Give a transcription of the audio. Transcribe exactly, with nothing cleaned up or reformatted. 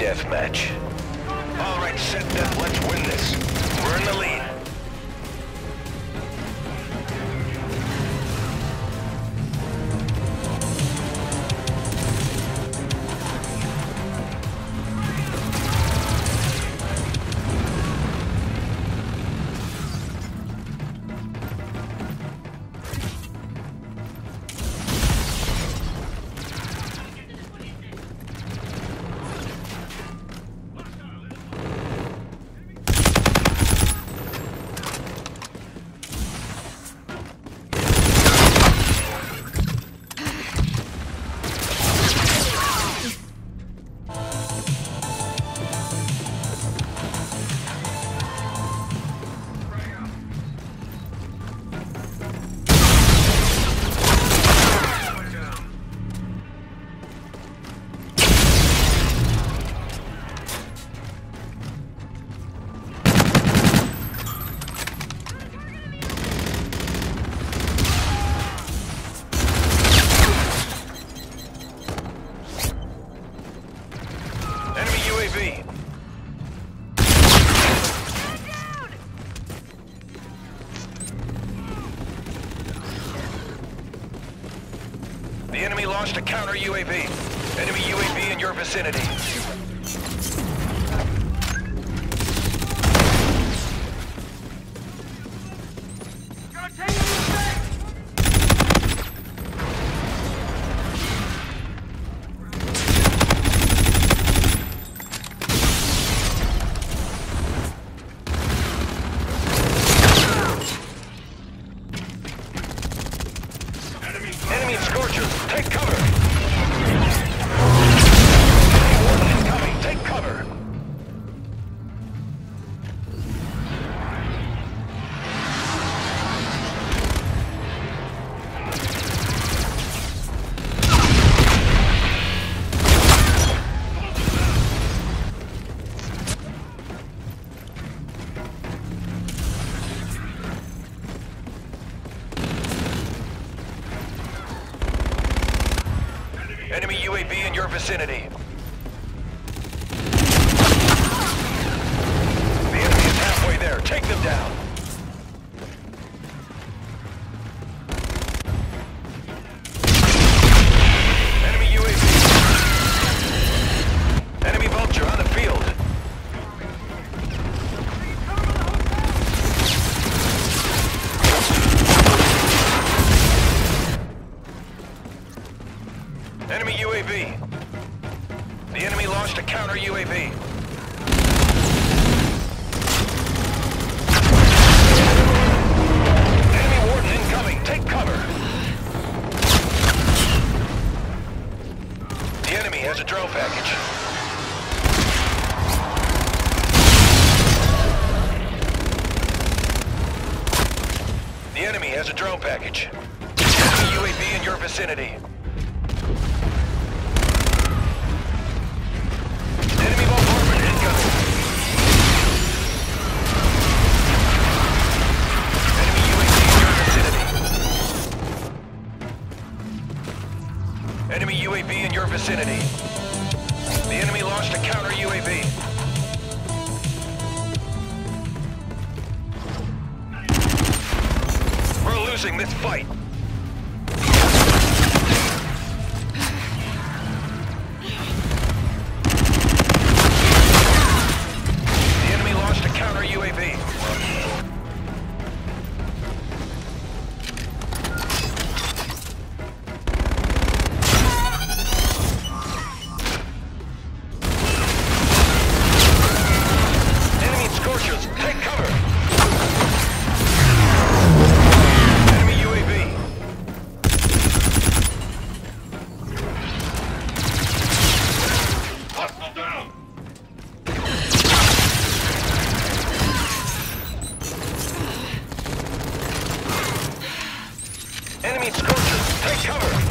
deathmatch. All right, set up. Let's win this. We're in the lead. The enemy launched a counter U A V. Enemy U A V in your vicinity. Enemy Scorchers, take cover! Warden incoming, take cover! Enemy U A V in your vicinity. The enemy is halfway there. Take them down. Enemy U A V. Enemy Vulture on the field. Enemy U A V. The enemy launched a counter U A V. Enemy Warden incoming. Take cover. The enemy has a drone package. The enemy has a drone package. Enemy U A V in your vicinity. Enemy bombardment incoming. Enemy U A V in your vicinity. Enemy U A V in your vicinity. The enemy launched a counter U A V. We're losing this fight. Counter U A V. Enemy Scorchers, take cover. Enemy U A V. Hostile down. Enemy Scorchers, take cover!